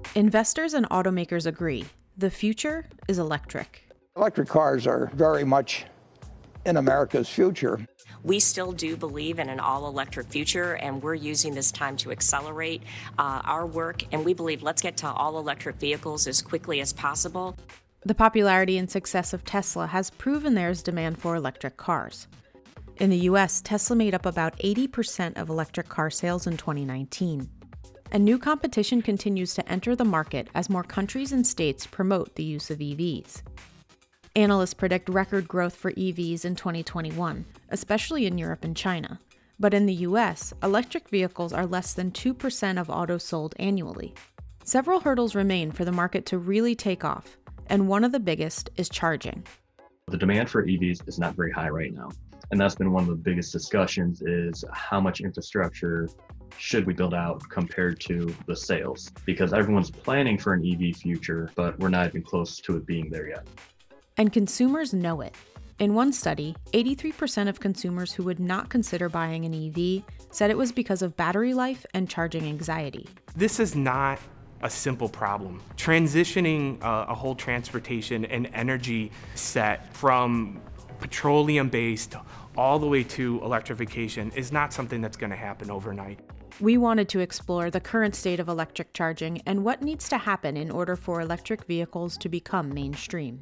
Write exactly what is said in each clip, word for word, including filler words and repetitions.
Investors and automakers agree. The future is electric. Electric cars are very much in America's future. We still do believe in an all-electric future, and we're using this time to accelerate uh, our work, and we believe let's get to all-electric vehicles as quickly as possible. The popularity and success of Tesla has proven there's demand for electric cars. In the U S, Tesla made up about eighty percent of electric car sales in twenty nineteen. And new competition continues to enter the market as more countries and states promote the use of E Vs. Analysts predict record growth for E Vs in twenty twenty-one, especially in Europe and China. But in the U S, electric vehicles are less than two percent of autos sold annually. Several hurdles remain for the market to really take off, and one of the biggest is charging. The demand for E Vs is not very high right now. And that's been one of the biggest discussions, is how much infrastructure should we build out compared to the sales? Because everyone's planning for an E V future, but we're not even close to it being there yet. And consumers know it. In one study, eighty-three percent of consumers who would not consider buying an E V said it was because of battery life and charging anxiety. This is not a simple problem. Transitioning uh, a whole transportation and energy set from petroleum-based all the way to electrification is not something that's going to happen overnight. We wanted to explore the current state of electric charging and what needs to happen in order for electric vehicles to become mainstream.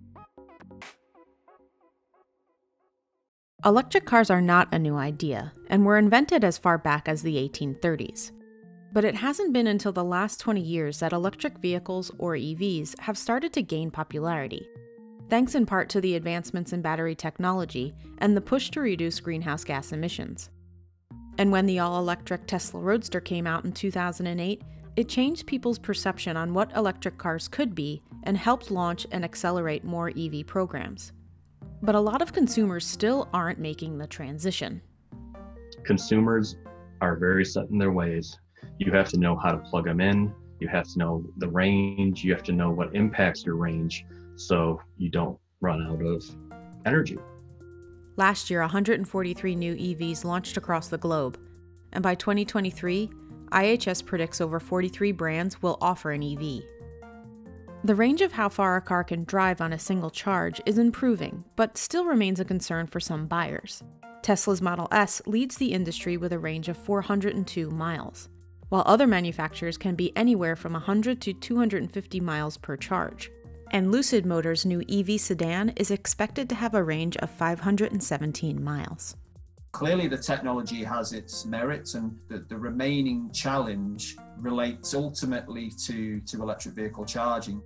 Electric cars are not a new idea, and were invented as far back as the eighteen thirties. But it hasn't been until the last twenty years that electric vehicles, or E Vs, have started to gain popularity, thanks in part to the advancements in battery technology and the push to reduce greenhouse gas emissions. And when the all-electric Tesla Roadster came out in two thousand eight, it changed people's perception on what electric cars could be and helped launch and accelerate more E V programs. But a lot of consumers still aren't making the transition. Consumers are very set in their ways. You have to know how to plug them in. You have to know the range. You have to know what impacts your range so you don't run out of energy. Last year, one hundred forty-three new E Vs launched across the globe. And by twenty twenty-three, I H S predicts over forty-three brands will offer an E V. The range of how far a car can drive on a single charge is improving, but still remains a concern for some buyers. Tesla's Model S leads the industry with a range of four hundred two miles, while other manufacturers can be anywhere from one hundred to two hundred fifty miles per charge. And Lucid Motors' new E V sedan is expected to have a range of five hundred seventeen miles. Clearly the technology has its merits, and the, the remaining challenge relates ultimately to, to electric vehicle charging.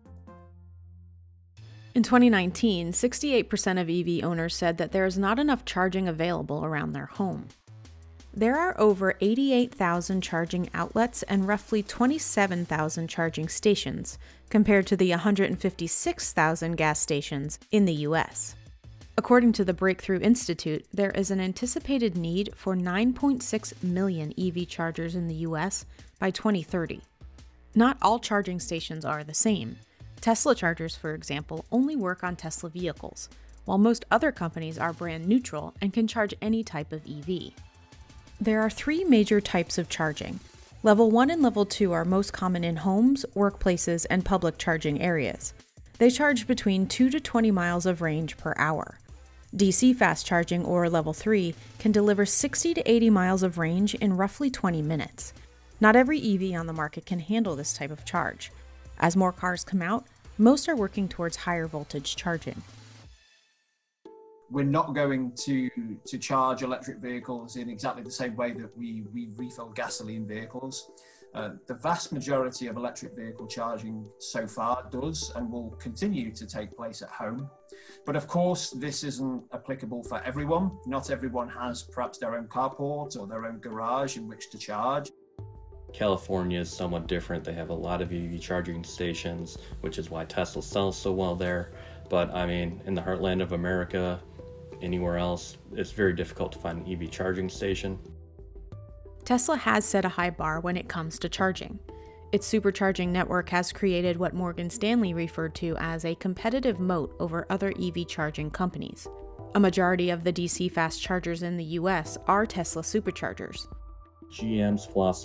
In twenty nineteen, sixty-eight percent of E V owners said that there is not enough charging available around their home. There are over eighty-eight thousand charging outlets and roughly twenty-seven thousand charging stations, compared to the one hundred fifty-six thousand gas stations in the U S. According to the Breakthrough Institute, there is an anticipated need for nine point six million E V chargers in the U S by twenty thirty. Not all charging stations are the same. Tesla chargers, for example, only work on Tesla vehicles, while most other companies are brand neutral and can charge any type of E V. There are three major types of charging. Level one and Level two are most common in homes, workplaces, and public charging areas. They charge between two to twenty miles of range per hour. D C fast charging, or Level three, can deliver sixty to eighty miles of range in roughly twenty minutes. Not every E V on the market can handle this type of charge. As more cars come out, most are working towards higher voltage charging. We're not going to, to charge electric vehicles in exactly the same way that we, we refill gasoline vehicles. Uh, the vast majority of electric vehicle charging so far does and will continue to take place at home. But of course, this isn't applicable for everyone. Not everyone has perhaps their own carport or their own garage in which to charge. California is somewhat different. They have a lot of E V charging stations, which is why Tesla sells so well there. But I mean, in the heartland of America, anywhere else, it's very difficult to find an E V charging station. Tesla has set a high bar when it comes to charging. Its supercharging network has created what Morgan Stanley referred to as a competitive moat over other E V charging companies. A majority of the D C fast chargers in the U S are Tesla superchargers. G M's philosophy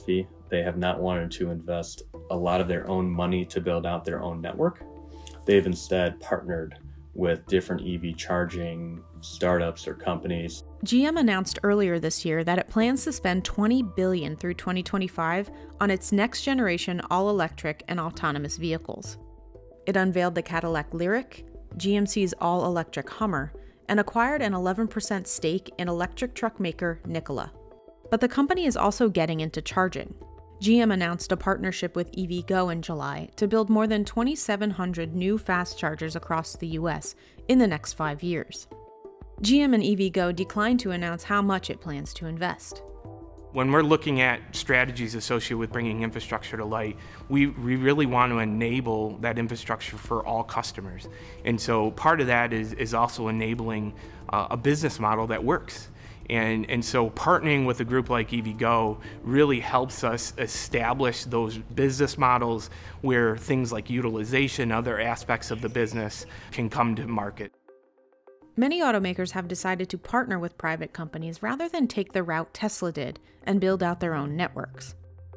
They have not wanted to invest a lot of their own money to build out their own network. They've instead partnered with different E V charging startups or companies. G M announced earlier this year that it plans to spend twenty billion dollars through twenty twenty-five on its next generation all-electric and autonomous vehicles. It unveiled the Cadillac Lyriq, G M C's all-electric Hummer, and acquired an eleven percent stake in electric truck maker Nikola. But the company is also getting into charging. G M announced a partnership with EVgo in July to build more than twenty-seven hundred new fast chargers across the U S in the next five years. G M and EVgo declined to announce how much it plans to invest. When we're looking at strategies associated with bringing infrastructure to light, we, we really want to enable that infrastructure for all customers. And so part of that is, is also enabling uh, a business model that works. And, and so partnering with a group like EVgo really helps us establish those business models where things like utilization, other aspects of the business can come to market. Many automakers have decided to partner with private companies rather than take the route Tesla did and build out their own networks.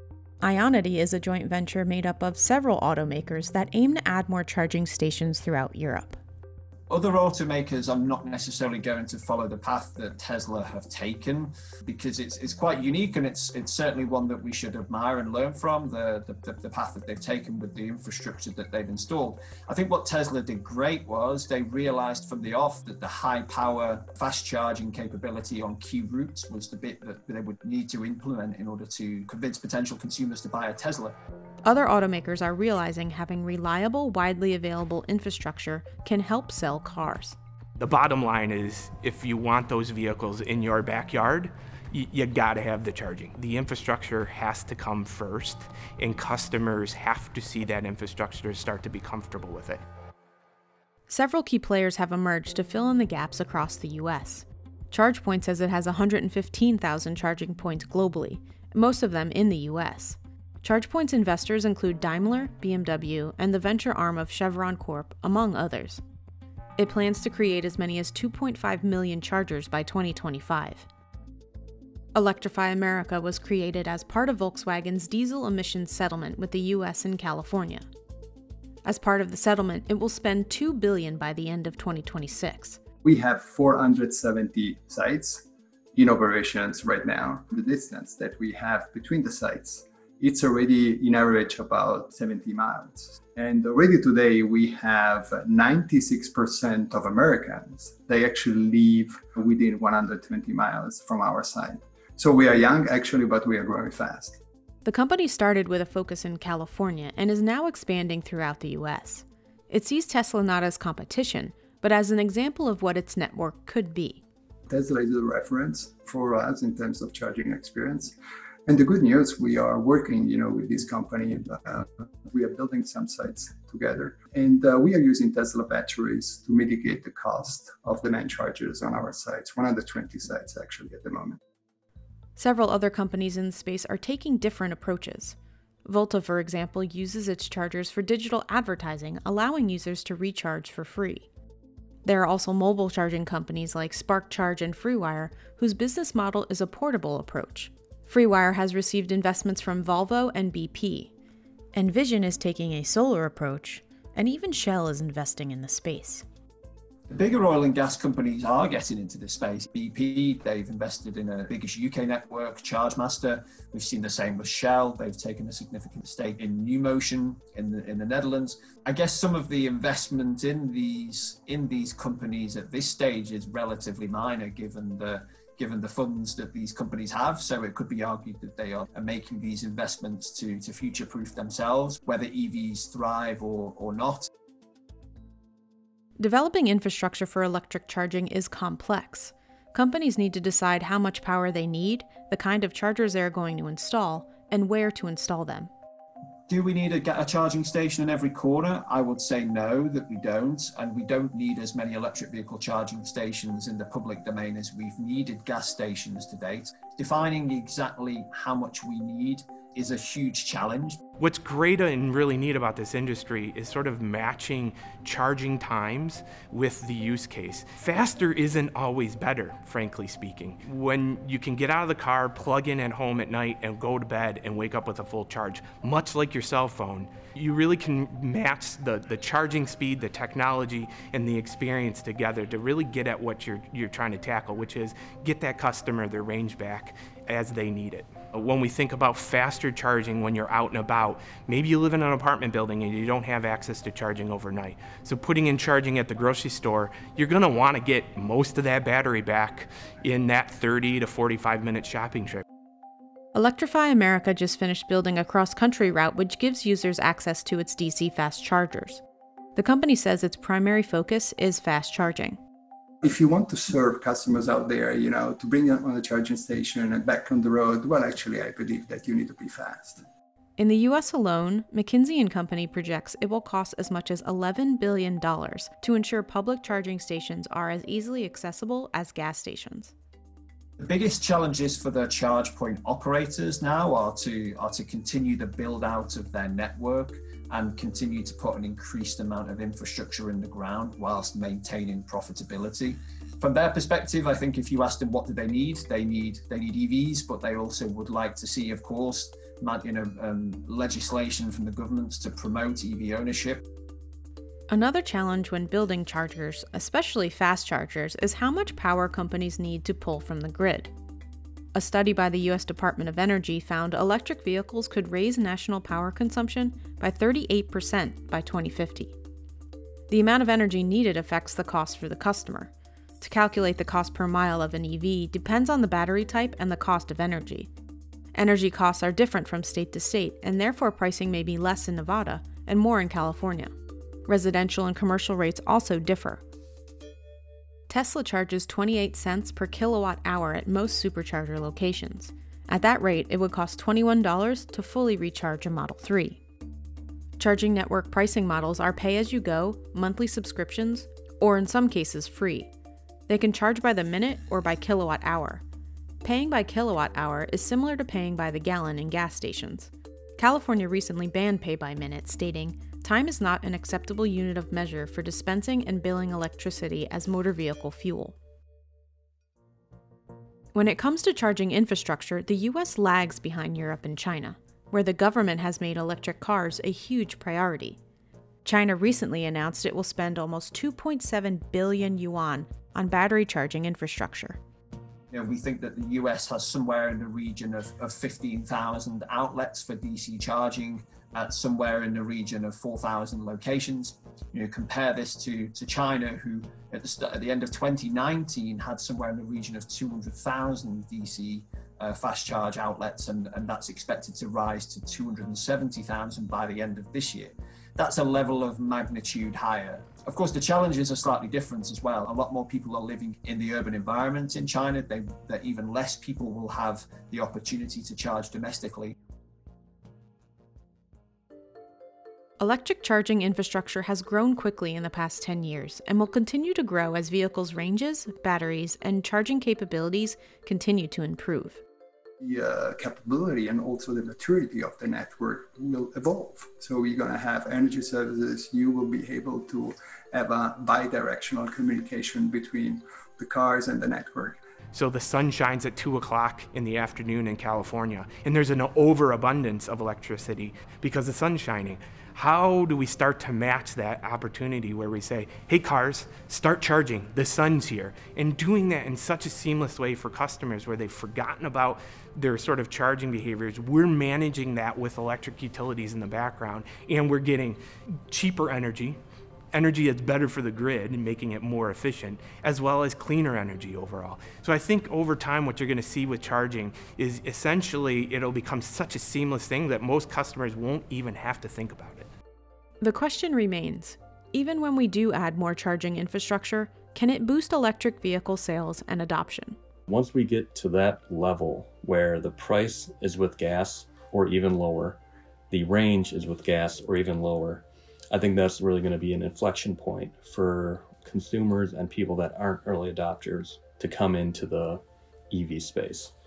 Ionity is a joint venture made up of several automakers that aim to add more charging stations throughout Europe. Other automakers are not necessarily going to follow the path that Tesla have taken, because it's it's quite unique, and it's it's certainly one that we should admire and learn from, the, the, the path that they've taken with the infrastructure that they've installed. I think what Tesla did great was they realized from the off that the high power fast charging capability on key routes was the bit that they would need to implement in order to convince potential consumers to buy a Tesla. Other automakers are realizing having reliable, widely available infrastructure can help sell cars. The bottom line is, if you want those vehicles in your backyard, you, you gotta have the charging. The infrastructure has to come first, and customers have to see that infrastructure to start to be comfortable with it. Several key players have emerged to fill in the gaps across the U S. Chargepoint says it has one hundred fifteen thousand charging points globally, most of them in the U S. Chargepoint's investors include Daimler, B M W, and the venture arm of Chevron Corp, among others. It plans to create as many as two point five million chargers by twenty twenty-five. Electrify America was created as part of Volkswagen's diesel emissions settlement with the U S and California. As part of the settlement, it will spend two billion dollars by the end of twenty twenty-six. We have four hundred seventy sites in operations right now. The distance that we have between the sites, it's already in average about seventy miles. And already today we have ninety-six percent of Americans, they actually live within one hundred twenty miles from our site. So we are young actually, but we are growing fast. The company started with a focus in California and is now expanding throughout the U S. It sees Tesla not as competition, but as an example of what its network could be. Tesla is a reference for us in terms of charging experience. And the good news, we are working, you know, with this company. Uh, we are building some sites together, and uh, we are using Tesla batteries to mitigate the cost of the main chargers on our sites, one hundred twenty sites actually at the moment. Several other companies in the space are taking different approaches. Volta, for example, uses its chargers for digital advertising, allowing users to recharge for free. There are also mobile charging companies like SparkCharge and FreeWire, whose business model is a portable approach. FreeWire has received investments from Volvo and B P. Envision is taking a solar approach, and even Shell is investing in the space. The bigger oil and gas companies are getting into this space. B P, they've invested in a biggest U K network, ChargeMaster. We've seen the same with Shell. They've taken a significant stake in NewMotion in the, in the Netherlands. I guess some of the investment in these, in these companies at this stage is relatively minor given the given the funds that these companies have. So it could be argued that they are making these investments to, to future-proof themselves, whether E Vs thrive or, or not. Developing infrastructure for electric charging is complex. Companies need to decide how much power they need, the kind of chargers they are going to install, and where to install them. Do we need a, a charging station in every corner? I would say no, that we don't. And we don't need as many electric vehicle charging stations in the public domain as we've needed gas stations to date. Defining exactly how much we need is a huge challenge. What's great and really neat about this industry is sort of matching charging times with the use case. Faster isn't always better, frankly speaking. When you can get out of the car, plug in at home at night, and go to bed and wake up with a full charge, much like your cell phone, you really can match the, the charging speed, the technology, and the experience together to really get at what you're, you're trying to tackle, which is get that customer their range back as they need it. When we think about faster charging when you're out and about, maybe you live in an apartment building and you don't have access to charging overnight. So putting in charging at the grocery store, you're gonna wanna get most of that battery back in that thirty to forty-five minute shopping trip. Electrify America just finished building a cross-country route which gives users access to its D C fast chargers. The company says its primary focus is fast charging. If you want to serve customers out there, you know, to bring them on a charging station and back on the road, well, actually, I believe that you need to be fast. In the U S alone, McKinsey and Company projects it will cost as much as eleven billion dollars to ensure public charging stations are as easily accessible as gas stations. The biggest challenges for the charge point operators now are to, are to continue the build out of their network and continue to put an increased amount of infrastructure in the ground whilst maintaining profitability. From their perspective, I think if you ask them what do they need, they need they need E Vs, but they also would like to see, of course, you know, um, legislation from the governments to promote E V ownership. Another challenge when building chargers, especially fast chargers, is how much power companies need to pull from the grid. A study by the U S Department of Energy found electric vehicles could raise national power consumption by thirty-eight percent by twenty fifty. The amount of energy needed affects the cost for the customer. To calculate the cost per mile of an E V depends on the battery type and the cost of energy. Energy costs are different from state to state, and therefore pricing may be less in Nevada and more in California. Residential and commercial rates also differ. Tesla charges twenty-eight cents per kilowatt hour at most supercharger locations. At that rate, it would cost twenty-one dollars to fully recharge a Model three. Charging network pricing models are pay-as-you-go, monthly subscriptions, or in some cases free. They can charge by the minute or by kilowatt hour. Paying by kilowatt hour is similar to paying by the gallon in gas stations. California recently banned pay by minute, stating, "Time is not an acceptable unit of measure for dispensing and billing electricity as motor vehicle fuel." When it comes to charging infrastructure, the U S lags behind Europe and China, where the government has made electric cars a huge priority. China recently announced it will spend almost two point seven billion yuan on battery charging infrastructure. You know, we think that the U S has somewhere in the region of, of fifteen thousand outlets for D C charging, at somewhere in the region of four thousand locations. You know, compare this to, to China, who at the, start, at the end of twenty nineteen had somewhere in the region of two hundred thousand D C uh, fast charge outlets, and, and that's expected to rise to two hundred seventy thousand by the end of this year. That's a level of magnitude higher. Of course, the challenges are slightly different as well. A lot more people are living in the urban environment in China. They, that even less people will have the opportunity to charge domestically. Electric charging infrastructure has grown quickly in the past ten years and will continue to grow as vehicles' ranges, batteries, and charging capabilities continue to improve. The uh, capability and also the maturity of the network will evolve. So you're going to have energy services. You will be able to have a bi-directional communication between the cars and the network. So the sun shines at two o'clock in the afternoon in California, and there's an overabundance of electricity because the sun's shining. How do we start to match that opportunity where we say, hey cars, start charging, the sun's here, and doing that in such a seamless way for customers where they've forgotten about their sort of charging behaviors. We're managing that with electric utilities in the background, and we're getting cheaper energy, energy that's better for the grid and making it more efficient, as well as cleaner energy overall. So I think over time what you're going to see with charging is essentially it'll become such a seamless thing that most customers won't even have to think about it. The question remains, even when we do add more charging infrastructure, can it boost electric vehicle sales and adoption? Once we get to that level where the price is with gas or even lower, the range is with gas or even lower, I think that's really going to be an inflection point for consumers and people that aren't early adopters to come into the E V space.